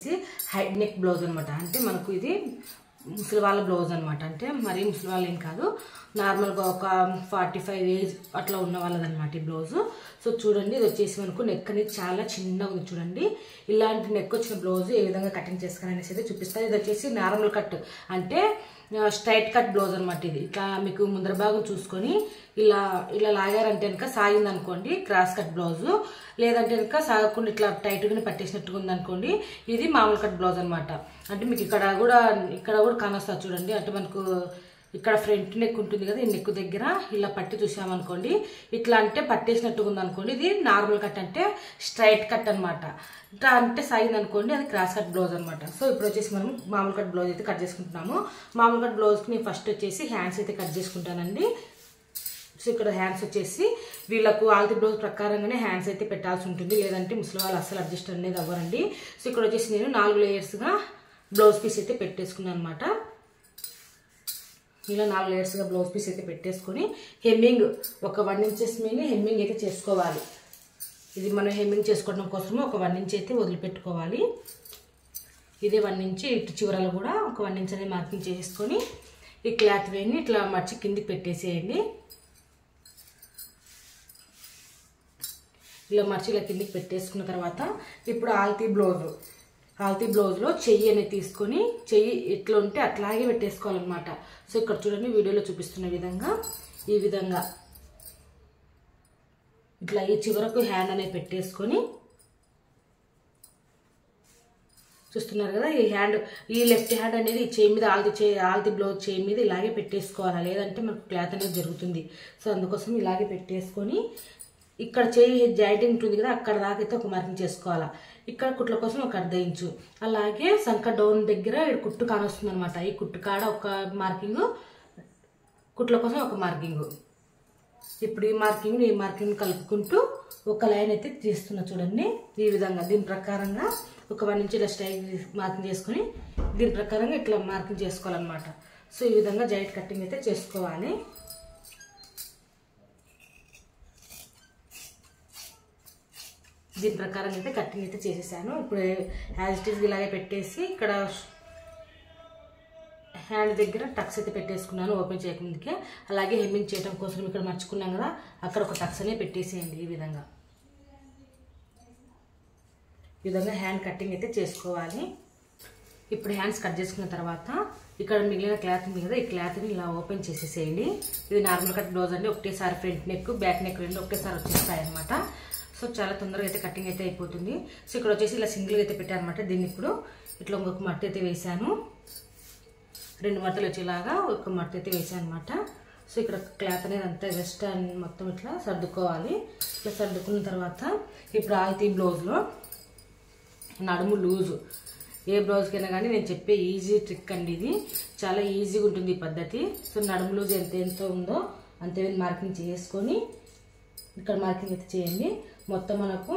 వచ్చేసి high neck blouse అనమాట. అంటే మనకు ఇది ముసలి వాళ్ళ బ్లౌజ్ అనమాట. అంటే మరీ ముసలి వాళ్ళు ఏం కాదు, నార్మల్గా ఒక 45 ఏజ్ అట్లా ఉన్న వాళ్ళదనమాట ఈ బ్లౌజు. సో చూడండి, ఇది వచ్చేసి మనకు నెక్ అనేది చాలా చిన్నగా ఉంది చూడండి. ఇలాంటి నెక్ వచ్చిన బ్లౌజ్ ఏ విధంగా కటింగ్ చేసుకోవాలనేసి అయితే చూపిస్తాను. ఇది వచ్చేసి నార్మల్ కట్ అంటే స్ట్రైట్ కట్ బ్లౌజ్ అనమాట. ఇది ఇట్లా మీకు ముందర భాగం చూసుకొని ఇలా ఇలా లాగారంటే కనుక సాగింది అనుకోండి క్రాస్ కట్ బ్లౌజు, లేదంటే కనుక సాగకుండా ఇట్లా టైట్గానే పట్టేసినట్టుగా ఉందనుకోండి ఇది మామూలు కట్ బ్లౌజ్ అనమాట. అంటే మీకు ఇక్కడ కూడా కానొస్తుంది చూడండి. అంటే మనకు ఇక్కడ ఫ్రంట్ నెక్ ఉంటుంది కదా, ఈ నెక్ దగ్గర ఇలా పట్టి చూసామనుకోండి ఇట్లా అంటే పట్టేసినట్టుగా ఉందనుకోండి ఇది నార్మల్ కట్ అంటే స్ట్రైట్ కట్ అనమాట. ఇట్లా అంటే సాగింది అనుకోండి అది క్రాస్ కట్ బ్లౌజ్ అనమాట. సో ఇప్పుడు వచ్చేసి మనం మామూలు కట్ బ్లౌజ్ అయితే కట్ చేసుకుంటున్నాము. మామూలు కట్ బ్లౌజ్కి నేను ఫస్ట్ వచ్చేసి హ్యాండ్స్ అయితే కట్ చేసుకుంటానండి. సో ఇక్కడ హ్యాండ్స్ వచ్చేసి వీళ్ళకు ఆల్తి బ్లౌజ్ ప్రకారంగానే హ్యాండ్స్ అయితే పెట్టాల్సి ఉంటుంది, లేదంటే ముసలి వాళ్ళు అస్సలు అడ్జస్ట్ అనేది అవ్వరండి. సో ఇక్కడ వచ్చేసి నేను 4 లేయర్స్గా బ్లౌజ్ పీస్ అయితే పెట్టేసుకున్నాను అనమాట. ఇలా 4 లేయర్స్గా బ్లౌజ్ పీస్ అయితే పెట్టేసుకొని హెమ్మింగ్ ఒక 1 ఇంచెస్ మీద హెమ్మింగ్ అయితే చేసుకోవాలి. ఇది మనం హెమ్మింగ్ చేసుకోవడం కోసము ఒక 1 ఇంచ్ అయితే వదిలిపెట్టుకోవాలి. ఇదే 1 ఇంచ్ ఇటు చివరలు కూడా ఒక 1 ఇంచ్ అనేది మార్కింగ్ చేసుకొని ఈ క్లాత్ వేని ఇట్లా మర్చి కిందికి పెట్టేసేయండి. ఇలా మర్చి ఇలా కిందికి పెట్టేసుకున్న తర్వాత ఇప్పుడు ఆల్తీ బ్లౌజ్లో చెయ్యి అనేది తీసుకొని చెయ్యి ఎట్లా ఉంటే అట్లాగే పెట్టేసుకోవాలన్నమాట. సో ఇక్కడ చూడండి వీడియోలో చూపిస్తున్న విధంగా ఈ విధంగా ఇట్లా ఈ చివరకు హ్యాండ్ అనేది పెట్టేసుకొని చూస్తున్నారు కదా, ఈ లెఫ్ట్ హ్యాండ్ అనేది ఈ చేయి మీద ఆల్తీ బ్లౌజ్ చేయి మీద ఇలాగే పెట్టేసుకోవాలి, లేదంటే మనకు క్లాత్ అనేది జరుగుతుంది. సో అందుకోసం ఇలాగే పెట్టేసుకొని ఇక్కడ చేయి జాయింటింగ్ ఉంటుంది కదా అక్కడ దాకా అయితే ఒక మార్కింగ్ చేసుకోవాలా. ఇక్కడ కుట్ల కోసం ఒక 1/2 ఇంచు, అలాగే సంక డౌన్ దగ్గర కుట్టు కానొస్తుంది అనమాట. ఈ కుట్టు కాడ ఒక మార్కింగ్, కుట్ల కోసం ఒక మార్కింగ్. ఇప్పుడు ఈ మార్కింగ్ కలుపుకుంటూ ఒక లైన్ అయితే తీస్తున్నా చూడండి. ఈ విధంగా దీని ప్రకారంగా ఒక 1 ఇంచ్ ఇలా స్ట్రైట్ మార్కింగ్ చేసుకొని దీని ప్రకారంగా ఇట్లా మార్కింగ్ చేసుకోవాలన్నమాట. సో ఈ విధంగా జాయింట్ కటింగ్ అయితే చేసుకోవాలి. దీని ప్రకారం అయితే కటింగ్ అయితే చేసేసాను. ఇప్పుడు యాజ్ ఇట్ ఈజ్ ఇలాగే పెట్టేసి ఇక్కడ హ్యాండ్ దగ్గర టక్స్ అయితే పెట్టేసుకున్నాను ఓపెన్ చేయకముందుకే. అలాగే హెమ్మింగ్ చేయడం కోసం ఇక్కడ మర్చుకున్నాం కదా అక్కడ ఒక టక్స్ అనే పెట్టేసేయండి. ఈ విధంగా హ్యాండ్ కటింగ్ అయితే చేసుకోవాలి. ఇప్పుడు హ్యాండ్స్ కట్ చేసుకున్న తర్వాత ఇక్కడ మిగిలిన క్లాత్ ఉంది కదా ఈ క్లాత్ని ఇలా ఓపెన్ చేసేసేయండి. ఇది నార్మల్ కట్ బ్లౌజ్ అండి. ఒకటేసారి ఫ్రంట్ నెక్ బ్యాక్ నెక్ రెండు ఒకటేసారి వచ్చేస్తాయి అనమాట. సో చాలా తొందరగా అయితే కటింగ్ అయితే అయిపోతుంది. సో ఇక్కడ వచ్చేసి ఇలా సింగిల్గా అయితే పెట్టాను అనమాట. దీన్ని ఇప్పుడు ఇట్లా ఇంకొక మట్ట అయితే వేసాను, 2 మట్టలు వచ్చేలాగా ఒక మట్ట అయితే వేసాను అనమాట. సో ఇక్కడ క్లాత్ అనేది అంతా జస్ట్ మొత్తం ఇట్లా సర్దుకోవాలి. ఇట్లా సర్దుకున్న తర్వాత ఇప్పుడు ఆల్తీ బ్లౌజ్లో నడుము లూజు ఏ బ్లౌజ్కైనా కానీ నేను చెప్పే ఈజీ ట్రిక్ అండి. ఇది చాలా ఈజీగా ఉంటుంది ఈ పద్ధతి. సో నడుము లూజ్ ఎంత ఉందో అంతే మార్కింగ్ చేసుకొని ఇక్కడ మార్కింగ్ అయితే చేయండి. మొత్తం మనకు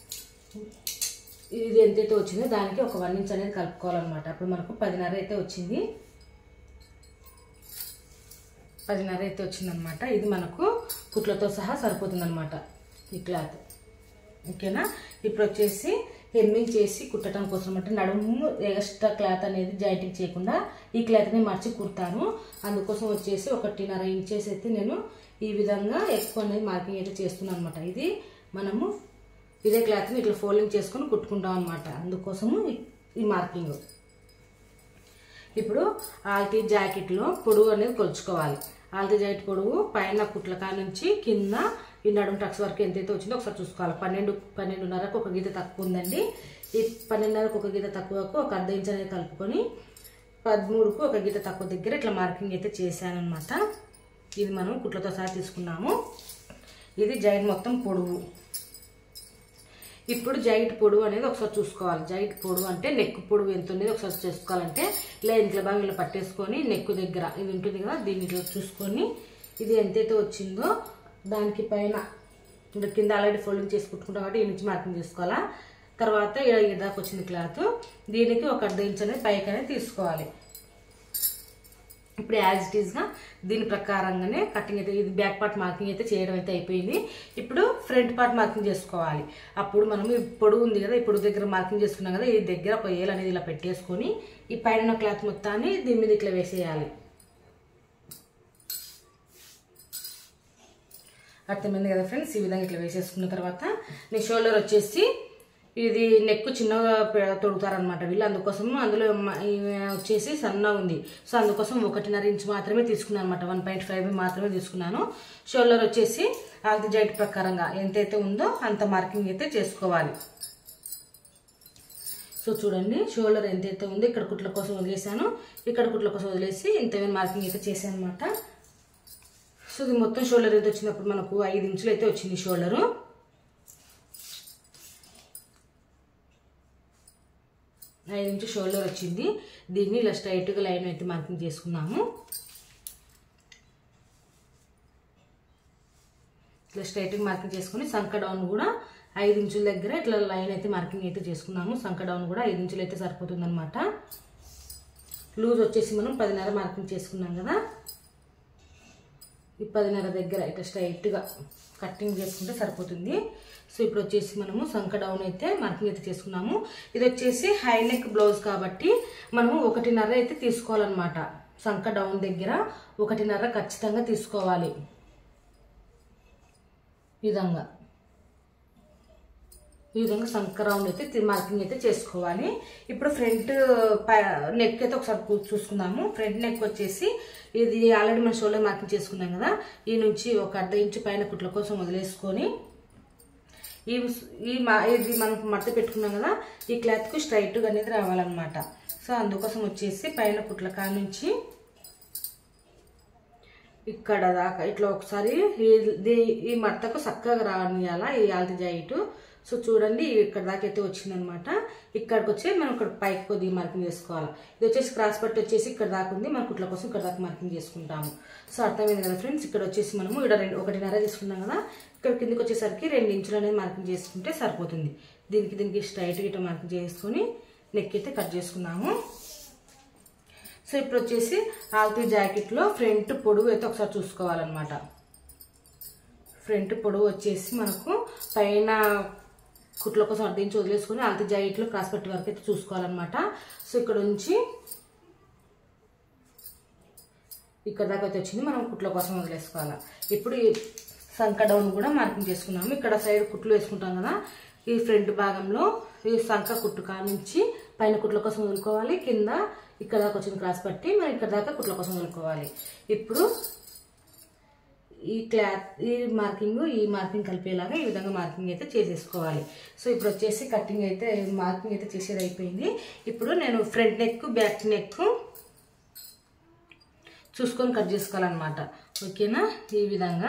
ఇది ఎంతైతే వచ్చిందో దానికి ఒక 1 ఇంచ్ అనేది కలుపుకోవాలన్నమాట. అప్పుడు మనకు 10.5 అయితే వచ్చింది. 10.5 అయితే వచ్చిందనమాట. ఇది మనకు కుట్లతో సహా సరిపోతుంది అనమాట ఈ క్లాత్. ఓకేనా. ఇప్పుడు వచ్చేసి హెమ్మింగ్ చేసి కుట్టడం కోసం అంటే నడుము ఎక్స్ట్రా క్లాత్ అనేది జాయింటింగ్ చేయకుండా ఈ క్లాత్ని మర్చి కుడతాను. అందుకోసం వచ్చేసి 1.5 ఇంచెస్ అయితే నేను ఈ విధంగా ఎక్కువ అనేది మార్కింగ్ అయితే చేస్తున్నాను అనమాట. ఇది మనము ఇదే క్లాత్ని ఇట్లా ఫోల్డింగ్ చేసుకొని కుట్టుకుంటాం అనమాట. అందుకోసము ఈ మార్కింగ్. ఇప్పుడు ఆల్తీ జాకెట్లో పొడవు అనేది కొలుచుకోవాలి. ఆల్తీ జాకెట్ పొడవు పైన కుట్ల కా నుంచి కింద ఈ నడుము టక్స్ వరకు ఎంతైతే వచ్చిందో ఒకసారి చూసుకోవాలి. 12.5కు ఒక గీత తక్కువ ఉందండి. ఈ 12.5కు ఒక గీత తక్కువకు ఒక 1/2 ఇంచ్ అనేది కలుపుకొని 13కు ఒక గీత తక్కువ దగ్గర ఇట్లా మార్కింగ్ అయితే చేశాను అనమాట. ఇది మనం కుట్లతో సహా తీసుకున్నాము. ఇది జాయింట్ మొత్తం పొడవు. ఇప్పుడు జాయింట్ పొడవు అనేది ఒకసారి చూసుకోవాలి. జాయింట్ పొడవు అంటే నెక్ పొడవు ఎంత ఉండేది ఒకసారి చూసుకోవాలంటే ఇలా ఇంట్లో బాగా ఇలా పట్టేసుకొని నెక్ దగ్గర ఇది ఉంటుంది కదా దీన్ని ఇట్లా చూసుకొని ఇది ఎంతైతే వచ్చిందో దానికి పైన కింద ఆల్రెడీ ఫోల్డింగ్ చేసి కుట్టుకుంటాం కాబట్టి ఈ నుంచి మార్కింగ్ చేసుకోవాలా. తర్వాత ఇక్కడ దాకా వచ్చింది క్లాత్, దీనికి ఒక 1/2 ఇంచ్ అనేది పైకి అనేది తీసుకోవాలి. ఇప్పుడు యాజ్ ఇట్ ఈస్గా దీని ప్రకారంగానే కటింగ్ అయితే ఇది బ్యాక్ పార్ట్ మార్కింగ్ అయితే చేయడం అయితే అయిపోయింది. ఇప్పుడు ఫ్రంట్ పార్ట్ మార్కింగ్ చేసుకోవాలి. అప్పుడు మనం ఈ పొడుగు ఉంది కదా, ఈ పొడుగు దగ్గర మార్కింగ్ చేసుకున్నాం కదా, ఈ దగ్గర ఒక ఏలు అనేది ఇలా పెట్టేసుకొని ఈ పైన క్లాత్ మొత్తాన్ని దీని మీద ఇట్లా వేసేయాలి. అర్థమైంది కదా ఫ్రెండ్స్. ఈ విధంగా ఇట్లా వేసేసుకున్న తర్వాత నేను షోల్డర్ వచ్చేసి ఇది నెక్ చిన్నగా తొడుగుతారనమాట వీళ్ళు, అందుకోసం అందులో వచ్చేసి సన్న ఉంది. సో అందుకోసం 1.5 ఇంచ్ మాత్రమే తీసుకున్నాను అనమాట, 1.5 మాత్రమే తీసుకున్నాను. షోల్డర్ వచ్చేసి ఆల్తి జాయింట్ ప్రకారంగా ఎంతైతే ఉందో అంత మార్కింగ్ అయితే చేసుకోవాలి. సో చూడండి షోల్డర్ ఎంతైతే ఉందో ఇక్కడ కుట్ల కోసం వదిలేసాను, ఇక్కడ కుట్ల కోసం వదిలేసి ఇంత మార్కింగ్ అయితే చేశాను అనమాట. సో ఇది మొత్తం షోల్డర్ అయితే వచ్చినప్పుడు మనకు 5 ఇంచులు అయితే వచ్చింది షోల్డరు. 5 ఇంచు షోల్డర్ వచ్చింది. దీన్ని ఇలా స్ట్రైట్గా లైన్ అయితే మార్కింగ్ చేసుకున్నాము. ఇట్లా స్ట్రైట్గా మార్కింగ్ చేసుకుని సంక డౌన్ కూడా 5 ఇంచుల దగ్గర ఇట్లా లైన్ అయితే మార్కింగ్ అయితే చేసుకున్నాము. సంక డౌన్ కూడా 5 ఇంచులు అయితే సరిపోతుంది అనమాట. లూజ్ వచ్చేసి మనం 10.5 మార్కింగ్ చేసుకున్నాం కదా, ఈ 10.5 దగ్గర ఇట్లా స్ట్రైట్గా కటింగ్ చేసుకుంటే సరిపోతుంది. సో ఇప్పుడు వచ్చేసి మనము సంక డౌన్ అయితే మార్కింగ్ అయితే చేసుకున్నాము. ఇది వచ్చేసి హై నెక్ బ్లౌజ్ కాబట్టి మనము 1.5 అయితే తీసుకోవాలన్నమాట. సంక డౌన్ దగ్గర 1.5 ఖచ్చితంగా తీసుకోవాలి. ఈ విధంగా సంక రౌండ్ అయితే మార్కింగ్ అయితే చేసుకోవాలి. ఇప్పుడు ఫ్రంట్ నెక్ అయితే ఒకసారి చూసుకుందాము. ఫ్రంట్ నెక్ వచ్చేసి ఇది ఆల్రెడీ మనం షోల్డర్ మార్కింగ్ చేసుకున్నాం కదా, ఈ నుంచి ఒక 1/2 ఇంచు పైన కుట్ల కోసం వదిలేసుకొని ఇది మనం మడత పెట్టుకున్నాం కదా, ఈ క్లాత్కు స్ట్రైట్గా అనేది రావాలన్నమాట. సో అందుకోసం వచ్చేసి పైన కుట్ల కాడ నుంచి ఇక్కడ దాకా ఇట్లా ఒకసారి ఈ మడతకు చక్కగా రానియాల ఈ ఆల్తి జాయింట్. సో చూడండి ఇక్కడ దాకా అయితే వచ్చిందనమాట. ఇక్కడికి వచ్చి మనం ఇక్కడ పైకి కొద్దిగా మార్కింగ్ చేసుకోవాలి. ఇది వచ్చేసి క్రాస్ పట్టి వచ్చేసి ఇక్కడ దాకా ఉంది, మన కుట్ల కోసం ఇక్కడ దాకా మార్కింగ్ చేసుకుంటాము. సో అర్థమైంది కదా ఫ్రెండ్స్. ఇక్కడ వచ్చేసి మనము ఇక్కడ 1.5 తీసుకున్నాం కదా, ఇక్కడ కిందకి వచ్చేసరికి 2 ఇంచులు అనేది మార్కింగ్ చేసుకుంటే సరిపోతుంది. దీనికి స్ట్రైట్గా ఇట్లా మార్కింగ్ చేసుకొని నెక్ అయితే కట్ చేసుకున్నాము. సో ఇప్పుడు వచ్చేసి ఆల్తి జాకెట్లో ఫ్రంట్ పొడవు అయితే ఒకసారి చూసుకోవాలన్నమాట. ఫ్రంట్ పొడవు వచ్చేసి మనకు పైన కుట్ల కోసం 1/2 ఇంచు వదిలేసుకొని ఆల్తి జాకెట్లో క్రాస్ పట్టి వరకు అయితే చూసుకోవాలన్నమాట. సో ఇక్కడ నుంచి ఇక్కడ దాకా అయితే వచ్చింది, మనం కుట్ల కోసం వదిలేసుకోవాలి. ఇప్పుడు ఈ సంక డౌన్ కూడా మార్కింగ్ చేసుకున్నాము. ఇక్కడ సైడ్ కుట్లు వేసుకుంటాం కదా, ఈ ఫ్రంట్ భాగంలో ఈ సంక కుట్టు కానుంచి పైన కుట్ల కోసం వదులుకోవాలి, కింద ఇక్కడ దాకా వచ్చిన క్రాస్ పట్టి మనం ఇక్కడ దాకా కుట్ల కోసం వదులుకోవాలి. ఇప్పుడు ఈ మార్కింగ్ కలిపేలాగా ఈ విధంగా మార్కింగ్ అయితే చేసేసుకోవాలి. సో ఇప్పుడు వచ్చేసి కటింగ్ అయితే మార్కింగ్ అయితే చేసేది అయిపోయింది. ఇప్పుడు నేను ఫ్రంట్ నెక్ బ్యాక్ నెక్ చూసుకొని కట్ చేసుకోవాలన్నమాట. ఓకేనా, ఈ విధంగా.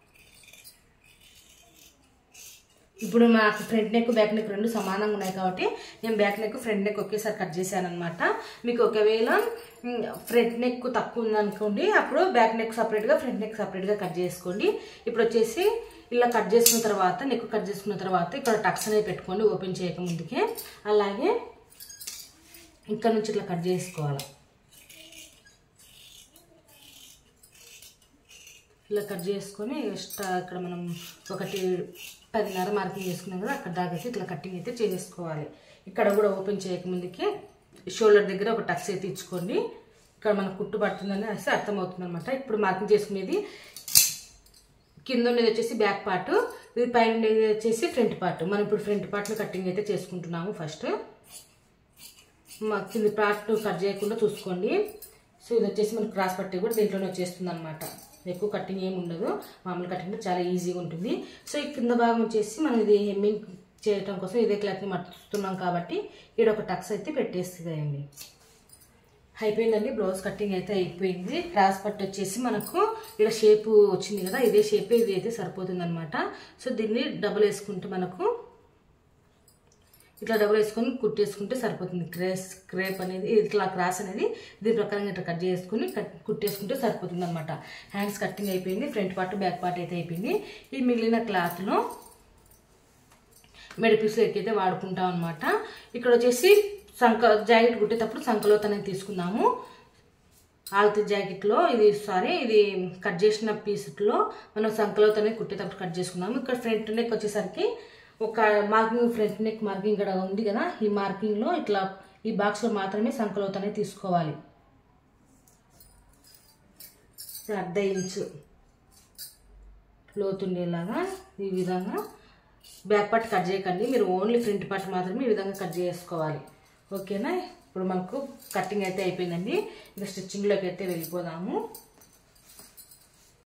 ఇప్పుడు మాకు ఫ్రంట్ నెక్ బ్యాక్ నెక్ రెండు సమానంగా ఉన్నాయి కాబట్టి నేను బ్యాక్ నెక్ ఫ్రంట్ నెక్ ఒకేసారి కట్ చేశాను అనమాట. మీకు ఒకవేళ ఫ్రంట్ నెక్ తక్కువ ఉందనుకోండి, అప్పుడు బ్యాక్ నెక్ సపరేట్గా ఫ్రంట్ నెక్ సపరేట్గా కట్ చేసుకోండి. ఇప్పుడు వచ్చేసి ఇలా కట్ చేసుకున్న తర్వాత నెక్ కట్ చేసుకున్న తర్వాత ఇక్కడ టక్స్ అనేది పెట్టుకోండి ఓపెన్ చేయక ముందుకే. అలాగే ఇక్కడ నుంచి ఇట్లా కట్ చేసుకోవాలి. ఇలా కట్ చేసుకొని ఎక్స్ట్రా ఇక్కడ మనం 1.10 మార్కింగ్ చేసుకున్నాం కదా, అక్కడ దాకా ఇట్లా కటింగ్ అయితే చేసేసుకోవాలి. ఇక్కడ కూడా ఓపెన్ చేయకముందుకే షోల్డర్ దగ్గర ఒక టక్స్ అయితే ఇచ్చుకోండి. ఇక్కడ మనకు కుట్టు పడుతుందని అయితే అర్థమవుతుంది అనమాట. ఇప్పుడు మార్కింగ్ చేసుకునేది కింద ఉండేది వచ్చేసి బ్యాక్ పార్ట్, ఇది పైన ఉండేది వచ్చేసి ఫ్రంట్ పార్ట్. మనం ఇప్పుడు ఫ్రంట్ పార్ట్లో కటింగ్ అయితే చేసుకుంటున్నాము. ఫస్ట్ కింది పార్ట్ కట్ చేయకుండా చూసుకోండి. సో ఇది వచ్చేసి మనకు క్రాస్ పట్టి కూడా దీంట్లోనే వచ్చేస్తుంది అనమాట. ఎక్కువ కటింగ్ ఏమి ఉండదు, మామూలు కటింగ్ చాలా ఈజీగా ఉంటుంది. సో ఈ కింద భాగం వచ్చేసి మనం ఇది హెమ్మింగ్ చేయడం కోసం ఇదే క్లాత్ని మర్చుతున్నాం కాబట్టి ఇక్కడ ఒక టక్స్ అయితే పెట్టేస్తుందండి. అయిపోయిందండి, బ్లౌజ్ కటింగ్ అయితే అయిపోయింది. క్రాస్ పట్టి వచ్చేసి మనకు ఇక్కడ షేపు వచ్చింది కదా, ఇదే షేపే ఇది అయితే సరిపోతుంది అనమాట. సో దీన్ని డబుల్ వేసుకుంటే మనకు ఇట్లా డబుల్ వేసుకొని కుట్టేసుకుంటే సరిపోతుంది. క్రేప్ అనేది ఇట్లా క్రాస్ అనేది దీని ప్రకారంగా ఇట్లా కట్ చేసుకుని కుట్టేసుకుంటే సరిపోతుంది అనమాట. హ్యాండ్స్ కటింగ్ అయిపోయింది, ఫ్రంట్ పార్ట్ బ్యాక్ పార్ట్ అయితే అయిపోయింది. ఈ మిగిలిన క్లాత్లో మెడ పీసులు ఎక్కైతే వాడుకుంటాం అనమాట. ఇక్కడ వచ్చేసి జాకెట్ కుట్టేటప్పుడు సంకలోత్ అనేది తీసుకున్నాము. ఆల్తి జాకెట్లో ఇది ఇది కట్ చేసిన పీస్లో మనం సంకలోతోనే కుట్టేటప్పుడు కట్ చేసుకున్నాము. ఇక్కడ ఫ్రంట్ నెక్ వచ్చేసరికి ఒక మార్కింగ్, ఫ్రంట్ నెక్ మార్కింగ్ ఇక్కడ ఉంది కదా, ఈ మార్కింగ్లో ఇట్లా ఈ బాక్స్లో మాత్రమే సంకలోతనే తీసుకోవాలి. 1/2 ఇంచు లోతుండేలాగా ఈ విధంగా. బ్యాక్ పార్ట్ కట్ చేయకండి, మీరు ఓన్లీ ఫ్రంట్ పార్ట్ మాత్రమే ఈ విధంగా కట్ చేసుకోవాలి. ఓకేనా? ఇప్పుడు మనకు కటింగ్ అయితే అయిపోయిందండి. ఇంకా స్టిచ్చింగ్లోకి అయితే వెళ్ళిపోదాము.